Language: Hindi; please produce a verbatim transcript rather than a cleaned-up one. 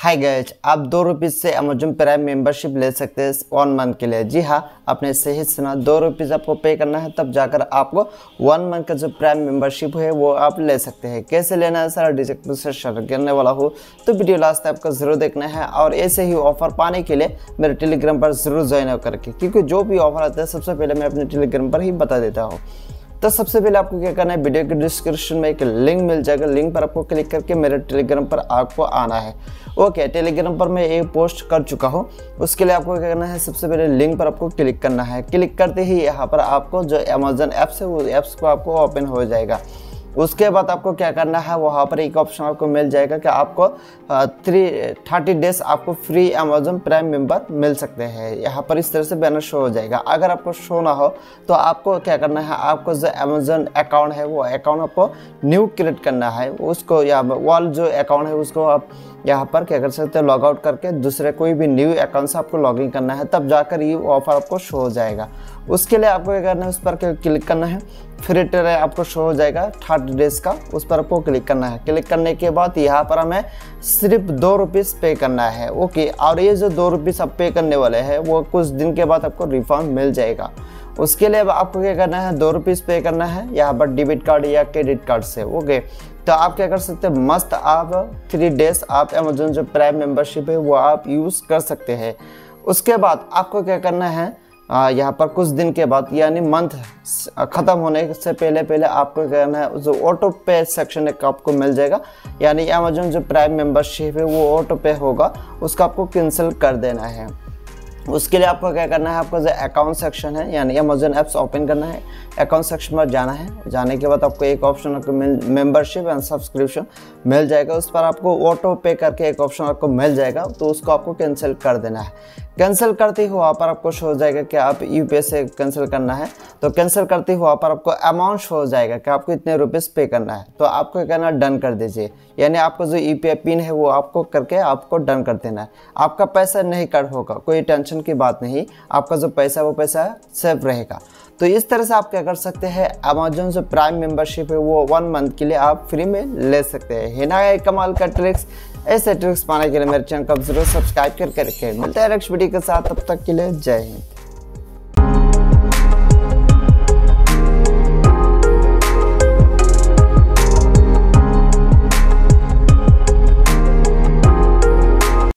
हाय गाइज, आप दो रुपीज़ से अमेजोन प्राइम मेंबरशिप ले सकते हैं वन मंथ के लिए। जी हाँ, आपने सही सुना, दो रुपीज़ आपको पे करना है, तब जाकर आपको वन मंथ का जो प्राइम मेंबरशिप है वो आप ले सकते हैं। कैसे लेना है सारा डिटेल से शेयर करने वाला हूँ, तो वीडियो लास्ट तक आपको ज़रूर देखना है। और ऐसे ही ऑफर पाने के लिए मेरे टेलीग्राम पर ज़रूर ज्वाइन करके, क्योंकि जो भी ऑफर आता है सबसे पहले मैं अपने टेलीग्राम पर ही बता देता हूँ। तो सबसे पहले आपको क्या करना है, वीडियो के डिस्क्रिप्शन में एक लिंक मिल जाएगा, लिंक पर आपको क्लिक करके मेरे टेलीग्राम पर आपको आना है। ओके, टेलीग्राम पर मैं एक पोस्ट कर चुका हूँ। उसके लिए आपको क्या करना है, सबसे पहले लिंक पर आपको क्लिक करना है। क्लिक करते ही यहाँ पर आपको जो अमेजन ऐप्स है वो ऐप्स को आपको ओपन हो जाएगा। उसके बाद आपको क्या करना है, वहाँ पर एक ऑप्शन आपको मिल जाएगा कि आपको थ्री थर्टी डेज आपको फ्री अमेजोन प्राइम मेंबर मिल सकते हैं। यहाँ पर इस तरह से बैनर शो हो जाएगा। अगर आपको शो ना हो तो आपको क्या करना है, आपको जो अमेजोन अकाउंट है वो अकाउंट आपको न्यू क्रिएट करना है। उसको या वाल जो अकाउंट है उसको आप यहाँ पर क्या कर सकते हैं, लॉग आउट करके दूसरे कोई भी न्यू अकाउंट से आपको लॉगिन करना है, तब जाकर ये ऑफर आपको शो हो जाएगा। उसके लिए आपको क्या करना है, उस पर क्लिक करना है। फ्री ट्रायल आपको शो हो जाएगा थर्टी डेज का, उस पर आपको क्लिक करना है। क्लिक करने के बाद यहाँ पर हमें सिर्फ दो रुपीज़ पे करना है। ओके, और ये जो दो रुपीज़ आप पे करने वाले हैं वो कुछ दिन के बाद आपको रिफंड मिल जाएगा। उसके लिए अब आपको क्या करना है, दो रुपीज़ पे करना है यहाँ पर डेबिट कार्ड या क्रेडिट कार्ड से। ओके, तो आप क्या कर सकते हैं, मस्त आप थ्री डेज आप अमेजोन जो प्राइम मेंबरशिप है वो आप यूज़ कर सकते हैं। उसके बाद आपको क्या करना है, यहाँ पर कुछ दिन के बाद यानी मंथ ख़त्म होने से पहले पहले आपको क्या करना है, जो ऑटो पे सेक्शन एक आपको मिल जाएगा, यानी अमेजोन जो प्राइम मेंबरशिप है वो ऑटो पे होगा, उसका आपको कैंसिल कर देना है। उसके लिए आपको क्या करना है, आपको जो अकाउंट सेक्शन है यानी अमेजोन ऐप्स ओपन करना है, अकाउंट सेक्शन पर जाना है। जाने के बाद आपको एक ऑप्शन आपको मेंबरशिप एंड सब्सक्रिप्शन मिल जाएगा। उस पर आपको ऑटो पे करके एक ऑप्शन आपको मिल जाएगा, तो उसको आपको कैंसिल कर देना है। कैंसिल करते ही वहाँ पर आपको शो हो जाएगा कि आप यूपीआई से कैंसिल करना है, तो कैंसिल करते ही वहाँ पर आपको अमाउंट शो हो जाएगा कि आपको इतने रुपीज़ पे करना है। तो आपको क्या करना है, डन कर दीजिए, यानी आपको जो यूपीआई पिन है वो आपको करके आपको डन कर देना है। आपका पैसा नहीं कट होगा, कोई टेंशन की बात नहीं, आपका जो पैसा वो पैसा सेफ रहेगा। तो इस तरह से आप क्या कर सकते हैं, अमेजोन जो प्राइम मेंबरशिप है वो वन मंथ के लिए आप फ्री में ले सकते हैं। है ना एक कमाल का ट्रिक्स। ऐसे ट्रिक्स पाने के लिए मेरे चैनल को जरूर सब्सक्राइब करके रखें। मिलता है नेक्स्ट वीडियो के साथ, तब तक के लिए जय हिंद।